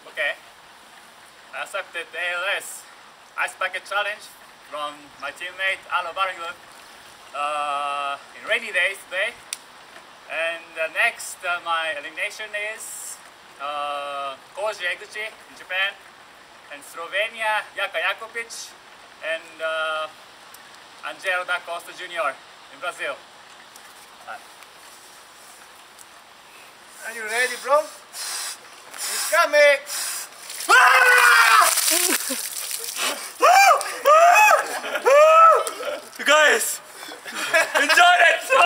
Okay. I accepted the ALS Ice Bucket Challenge from my teammate Alo Baringlund in rainy days today. And next, my elimination is Koji Eguchi in Japan, and Slovenia Jaka Jakopic, and Angelo da Costa Jr. in Brazil. Are you ready, bro? It's coming! You guys, enjoy it!